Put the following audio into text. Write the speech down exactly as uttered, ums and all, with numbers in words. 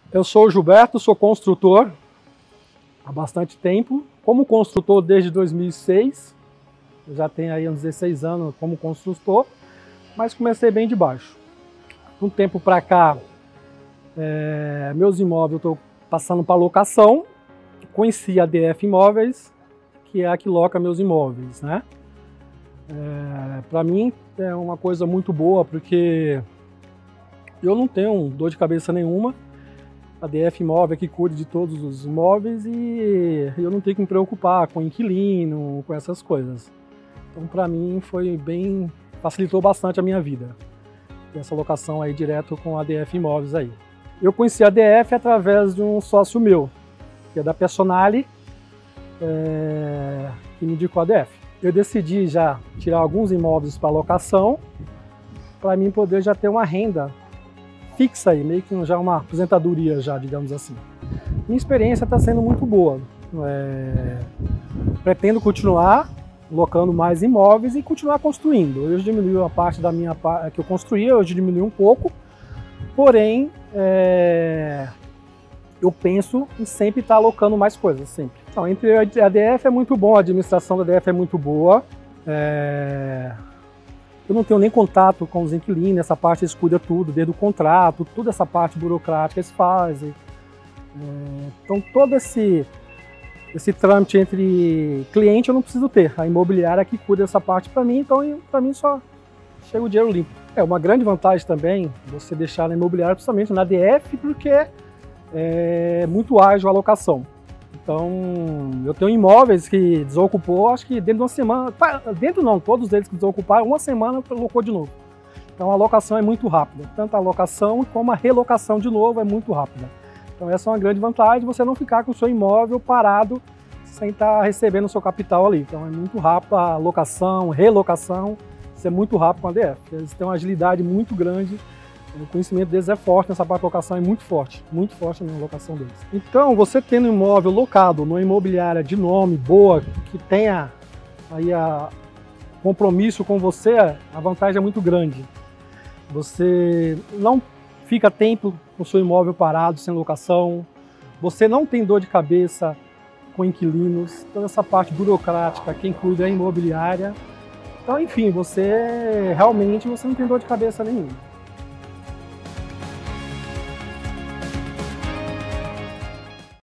Eu sou o Gilberto, sou construtor há bastante tempo. Como construtor desde dois mil e seis, eu já tenho aí uns dezesseis anos como construtor, mas comecei bem de baixo. De um tempo para cá, é, meus imóveis eu estou passando para locação. Conheci a D F Imóveis, que é a que loca meus imóveis, né? É, para mim é uma coisa muito boa, porque eu não tenho dor de cabeça nenhuma. A D F Imóvel é que cuida de todos os imóveis e eu não tenho que me preocupar com inquilino, com essas coisas. Então, para mim, foi bem, facilitou bastante a minha vida. Essa locação aí direto com a D F Imóveis aí. Eu conheci a D F através de um sócio meu, que é da Personale, é, que me indicou a D F. Eu decidi já tirar alguns imóveis para locação, para mim poder já ter uma renda fixa aí, meio que já uma aposentadoria já, digamos assim. Minha experiência está sendo muito boa. É, pretendo continuar locando mais imóveis e continuar construindo. Hoje diminuiu a parte da minha que eu construía, hoje diminuiu um pouco, porém é, eu penso em sempre estar alocando mais coisas, sempre. Então, entre a D F é muito bom, a administração da D F é muito boa. É, eu não tenho nem contato com os inquilinos, essa parte eles cuidam tudo, desde o contrato, toda essa parte burocrática eles fazem. É, então todo esse, esse trâmite entre cliente eu não preciso ter, a imobiliária que cuida dessa parte para mim, então para mim só chega o dinheiro limpo. É uma grande vantagem também você deixar na imobiliária, principalmente na D F, porque é muito ágil a locação. Então, eu tenho imóveis que desocupou, acho que dentro de uma semana, dentro não, todos eles que desocuparam, uma semana colocou de novo. Então a locação é muito rápida, tanto a locação como a relocação de novo é muito rápida. Então essa é uma grande vantagem, você não ficar com o seu imóvel parado sem estar recebendo o seu capital ali. Então é muito rápido a locação, relocação, isso é muito rápido com a D F. Eles têm uma agilidade muito grande. O conhecimento deles é forte, nessa parte de locação é muito forte, muito forte na locação deles. Então, você tendo um imóvel locado numa imobiliária de nome, boa, que tenha aí a compromisso com você, a vantagem é muito grande. Você não fica tempo com o seu imóvel parado, sem locação, você não tem dor de cabeça com inquilinos, toda essa parte burocrática, quem cuida é a imobiliária. Então, enfim, você realmente você não tem dor de cabeça nenhuma.